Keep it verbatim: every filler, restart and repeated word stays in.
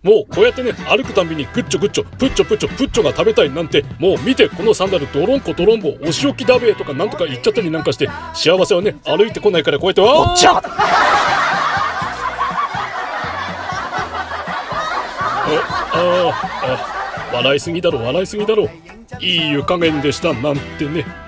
もうこうやってね歩くたんびにグッチョグッチョプッチョプッチョプッチョが食べたいなんて、もう見てこのサンダルドロンコドロンボお仕置きだべとかなんとか言っちゃったりなんかして、幸せはね歩いてこないから、こうやってわーおっちゃあああ笑いすぎだろ笑いすぎだろ、いい湯加減でしたなんてね。